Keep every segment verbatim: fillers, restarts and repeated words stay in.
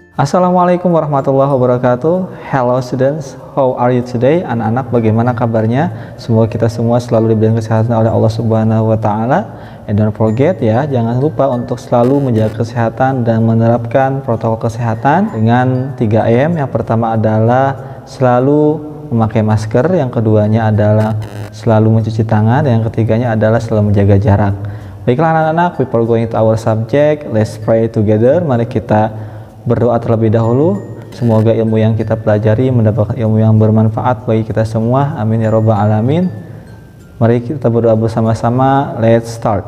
Assalamualaikum warahmatullahi wabarakatuh. Hello students, how are you today? Anak-anak, bagaimana kabarnya? Semoga kita semua selalu diberikan kesehatan oleh Allah Subhanahu wa taala. And don't forget ya, jangan lupa untuk selalu menjaga kesehatan dan menerapkan protokol kesehatan dengan tiga M. Yang pertama adalah selalu memakai masker, yang keduanya adalah selalu mencuci tangan, dan yang ketiganya adalah selalu menjaga jarak. Baiklah anak-anak, before going to our subject, let's pray together. Mari kita berdoa terlebih dahulu. Semoga ilmu yang kita pelajari mendapatkan ilmu yang bermanfaat bagi kita semua. Amin ya robbal alamin. Mari kita berdoa bersama-sama. Let's start.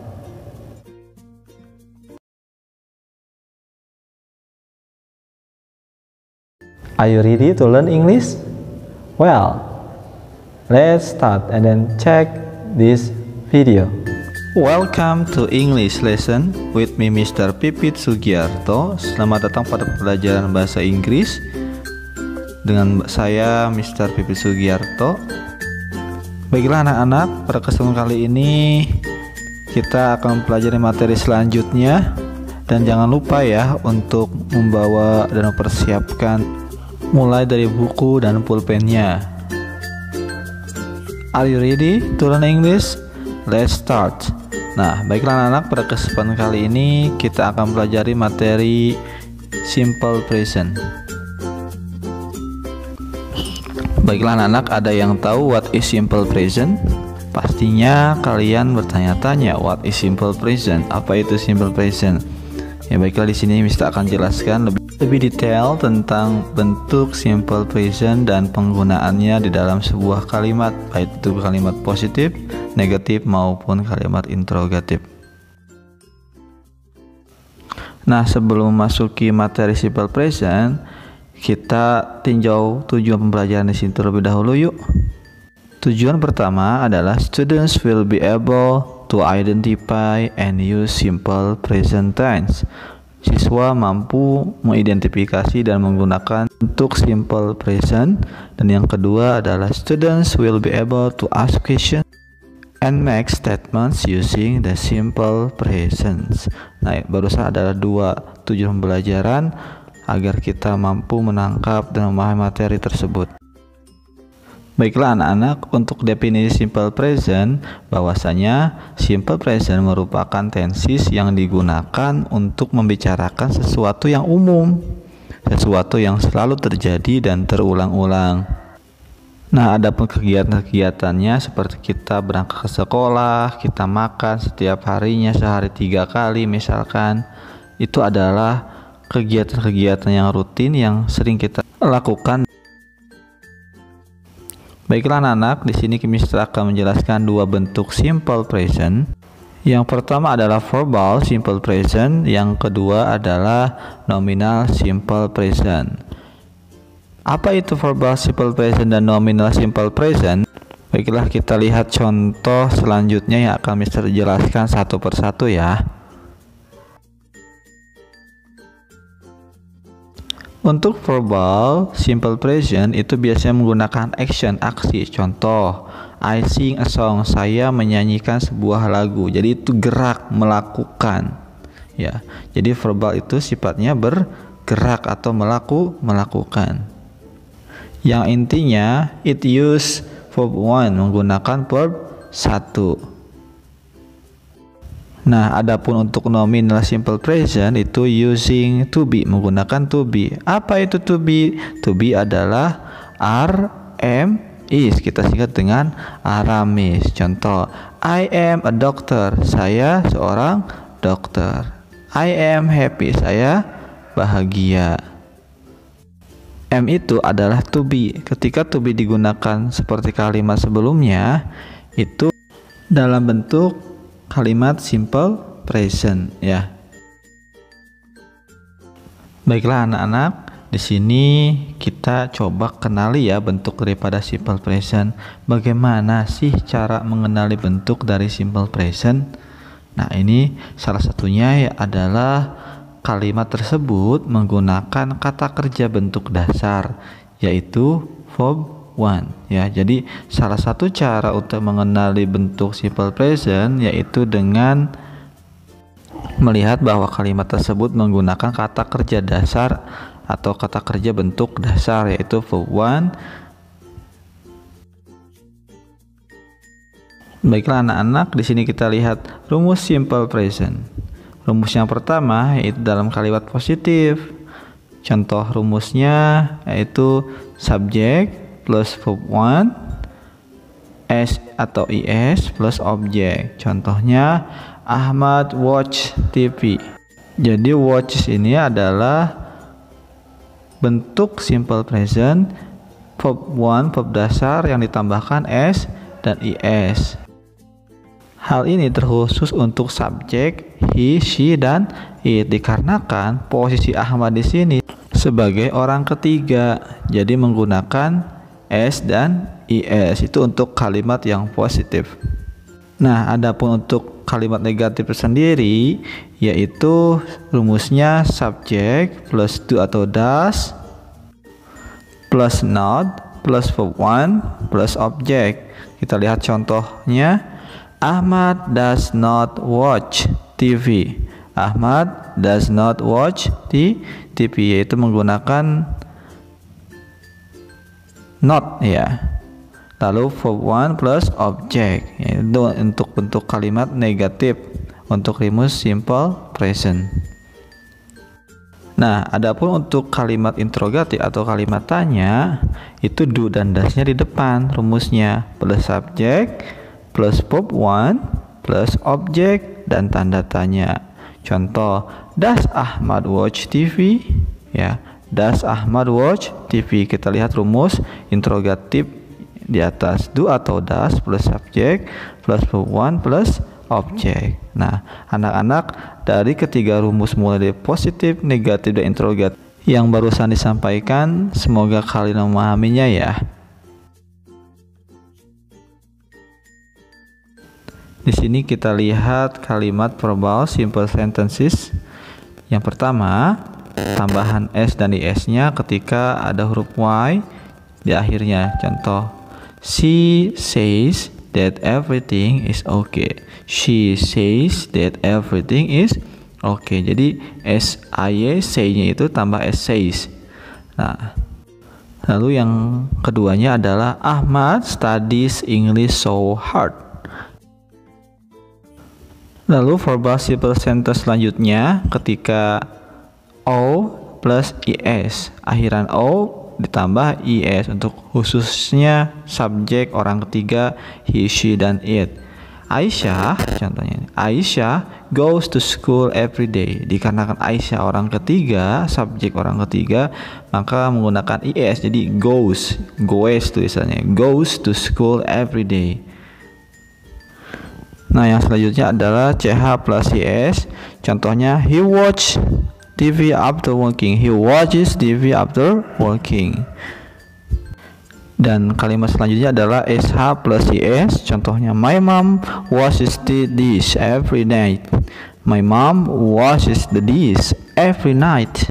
Are you ready to learn English? Well, let's start and then check this video. Welcome to English lesson with me Mister Pipit Sugiarto. Selamat datang pada pelajaran bahasa Inggris dengan saya Mister Pipit Sugiarto. Baiklah anak-anak, pada kesempatan kali ini kita akan mempelajari materi selanjutnya. Dan jangan lupa ya untuk membawa dan mempersiapkan mulai dari buku dan pulpennya. Are you ready to learn English? Let's start. Nah, baiklah anak-anak, pada kesempatan kali ini kita akan pelajari materi simple present. Baiklah anak-anak, ada yang tahu what is simple present? Pastinya kalian bertanya-tanya, what is simple present? Apa itu simple present? Ya baiklah, di sini Mister akan jelaskan lebih, lebih detail tentang bentuk simple present dan penggunaannya di dalam sebuah kalimat, baik itu kalimat positif, negatif maupun kalimat interrogatif. Nah, sebelum memasuki materi simple present, kita tinjau tujuan pembelajaran di sini terlebih dahulu yuk. Tujuan pertama adalah students will be able to identify and use simple present tense. Siswa mampu mengidentifikasi dan menggunakan bentuk simple present. Dan yang kedua adalah students will be able to ask questions and make statements using the simple present. Nah, barusan adalah dua tujuan pembelajaran agar kita mampu menangkap dan memahami materi tersebut. Baiklah anak-anak, untuk definisi simple present, bahwasanya simple present merupakan tenses yang digunakan untuk membicarakan sesuatu yang umum, sesuatu yang selalu terjadi dan terulang-ulang. Nah, adapun kegiatan-kegiatannya seperti kita berangkat ke sekolah, kita makan setiap harinya sehari tiga kali misalkan, itu adalah kegiatan-kegiatan yang rutin yang sering kita lakukan. Baiklah anak-anak, di sini Mister akan menjelaskan dua bentuk simple present. Yang pertama adalah verbal simple present, yang kedua adalah nominal simple present. Apa itu verbal simple present dan nominal simple present? Baiklah, kita lihat contoh selanjutnya yang akan Mister jelaskan satu persatu ya. Untuk verbal simple present itu biasanya menggunakan action, aksi. Contoh, I sing a song, saya menyanyikan sebuah lagu. Jadi itu gerak, melakukan. Ya, jadi verbal itu sifatnya bergerak atau melaku, melakukan. Yang intinya it use verb one, menggunakan verb satu. Nah, adapun untuk nominal simple present itu using to be, menggunakan to be. Apa itu to be? To be adalah are, am, is. Kita singkat dengan Aramis. Contoh, I am a doctor, saya seorang dokter. I am happy, saya bahagia. Am itu adalah to be. Ketika to be digunakan seperti kalimat sebelumnya, itu dalam bentuk kalimat simple present ya. Baiklah anak-anak, di sini kita coba kenali ya bentuk daripada simple present. Bagaimana sih cara mengenali bentuk dari simple present? Nah, ini salah satunya ya adalah kalimat tersebut menggunakan kata kerja bentuk dasar, yaitu verb one ya. Jadi salah satu cara untuk mengenali bentuk simple present yaitu dengan melihat bahwa kalimat tersebut menggunakan kata kerja dasar atau kata kerja bentuk dasar, yaitu verb one. Baiklah anak-anak, di sini kita lihat rumus simple present. Rumus yang pertama yaitu dalam kalimat positif. Contoh rumusnya yaitu subject plus verb one, s atau is plus object. Contohnya Ahmad watch T V. Jadi watch ini adalah bentuk simple present, verb one, verb dasar yang ditambahkan s dan is. Hal ini terkhusus untuk subjek he, she, dan it, dikarenakan posisi Ahmad di sini sebagai orang ketiga, jadi menggunakan s dan is. Itu untuk kalimat yang positif. Nah, adapun untuk kalimat negatif sendiri, yaitu rumusnya subject plus do atau does plus not plus verb one plus object. Kita lihat contohnya. Ahmad does not watch T V. Ahmad does not watch T V, yaitu menggunakan not ya. Lalu verb one plus object, yaitu untuk bentuk kalimat negatif untuk rumus simple present. Nah, adapun untuk kalimat interrogatif atau kalimat tanya, itu do dan does-nya di depan rumusnya, plus subject plus verb one plus object dan tanda tanya. Contoh, does Ahmad watch T V? Ya, does Ahmad watch T V? Kita lihat rumus interrogatif di atas, do atau does plus subject plus verb one plus object. Nah, anak-anak, dari ketiga rumus mulai dari positif, negatif, dan interrogatif yang barusan disampaikan, semoga kalian memahaminya ya. Di sini kita lihat kalimat verbal simple sentences. Yang pertama, tambahan s dan is-nya ketika ada huruf y di akhirnya. Contoh, she says that everything is okay. She says that everything is okay. Jadi s I say-nya itu tambah s says. Nah, lalu yang keduanya adalah Ahmad studies English so hard. Lalu verbal simple sentence selanjutnya ketika o plus is, akhiran o ditambah is untuk khususnya subjek orang ketiga he, she, dan it. Aisyah, contohnya Aisyah goes to school every day. Dikarenakan Aisyah orang ketiga, subjek orang ketiga, maka menggunakan is, jadi goes, goes tulisannya, goes to school every day. Nah, yang selanjutnya adalah ch plus is. Contohnya he watch T V after working. He watches T V after working. Dan kalimat selanjutnya adalah sh plus is. Contohnya my mom washes the dish every night. My mom washes the dish every night.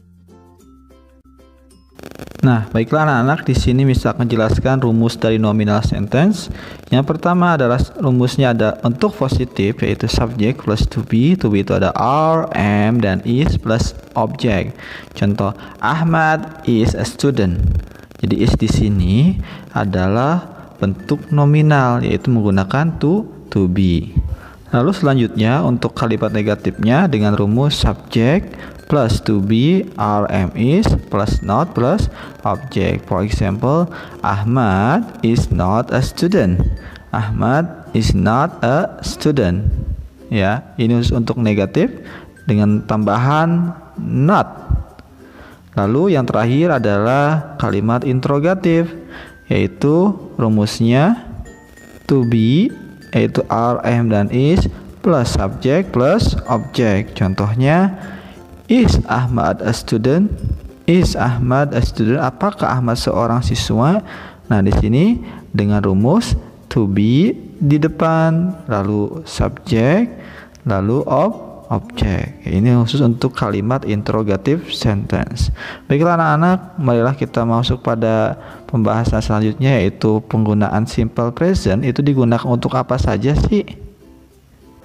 Nah, baiklah anak-anak, di sini bisa menjelaskan rumus dari nominal sentence. Yang pertama adalah rumusnya ada untuk positif, yaitu subject plus to be. To be itu ada are, am, dan is plus object. Contoh, Ahmad is a student. Jadi is di sini adalah bentuk nominal, yaitu menggunakan to to be. Lalu selanjutnya untuk kalimat negatifnya dengan rumus subject plus to be, are, am, is plus not plus object. For example, Ahmad is not a student. Ahmad is not a student. Ya, ini untuk negatif dengan tambahan not. Lalu yang terakhir adalah kalimat interrogatif, yaitu rumusnya to be, yaitu are, am, dan is plus subject plus object. Contohnya, is Ahmad a student? Is Ahmad a student? Apakah Ahmad seorang siswa? Nah, di sini dengan rumus to be di depan, lalu subject, lalu ob object. Ini khusus untuk kalimat interrogative sentence. Baiklah anak-anak, marilah kita masuk pada pembahasan selanjutnya, yaitu penggunaan simple present. Itu digunakan untuk apa saja sih?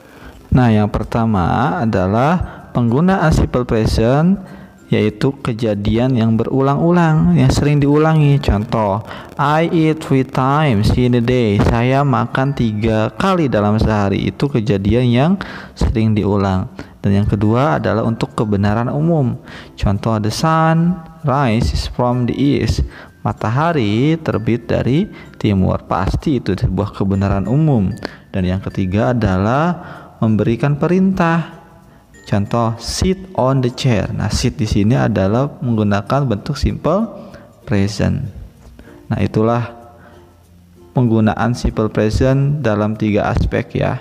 Nah, yang pertama adalah penggunaan simple present, yaitu kejadian yang berulang-ulang, yang sering diulangi. Contoh, I eat three times in a day. Saya makan tiga kali dalam sehari. Itu kejadian yang sering diulang. Dan yang kedua adalah untuk kebenaran umum. Contoh, the sun rises from the east. Matahari terbit dari timur. Pasti itu sebuah kebenaran umum. Dan yang ketiga adalah memberikan perintah. Contoh, sit on the chair. Nah, sit di sini adalah menggunakan bentuk simple present. Nah, itulah penggunaan simple present dalam tiga aspek ya.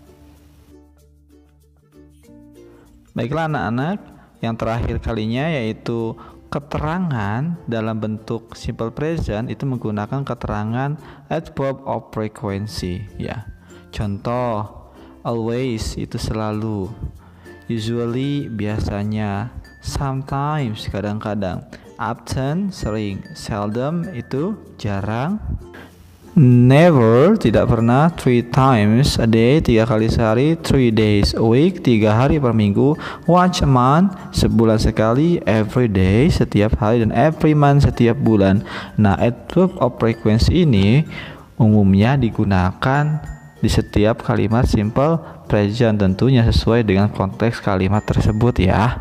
Baiklah anak-anak, yang terakhir kalinya yaitu keterangan dalam bentuk simple present itu menggunakan keterangan adverb of frequency ya. Contoh, always itu selalu, usually biasanya, sometimes kadang-kadang, often sering, seldom itu jarang, never tidak pernah, three times a day tiga kali sehari, three days a week tiga hari per minggu, once a month sebulan sekali, every day setiap hari, dan every month setiap bulan. Nah, adverb of frequency ini umumnya digunakan di setiap kalimat simple present, tentunya sesuai dengan konteks kalimat tersebut ya.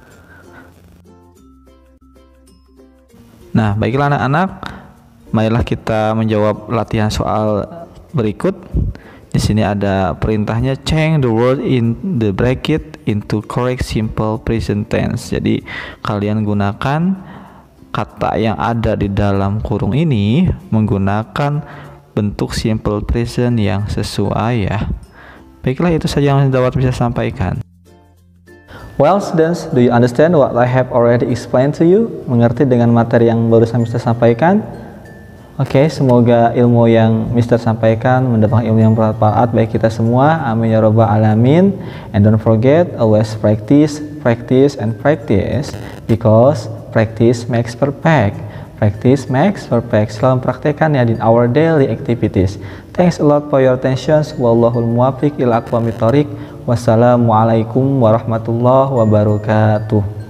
Nah, baiklah anak-anak, marilah kita menjawab latihan soal berikut. Di sini ada perintahnya, change the word in the bracket into correct simple present tense. Jadi kalian gunakan kata yang ada di dalam kurung ini menggunakan bentuk simple present yang sesuai ya. Baiklah, itu saja yang dapat bisa sampaikan. Well students, do you understand what I have already explained to you? Mengerti dengan materi yang barusan mister sampaikan? Oke, okay, semoga ilmu yang mister sampaikan mendatangkan ilmu yang bermanfaat bagi kita semua. Amin ya rabbal alamin. And don't forget, always practice, practice, and practice, because practice makes perfect. Practice makes perfect. Selalu praktekkan ya in our daily activities. Thanks a lot for your attention. Wallahul muwaffiq ila aqwamit thoriq. Wassalamualaikum warahmatullahi wabarakatuh.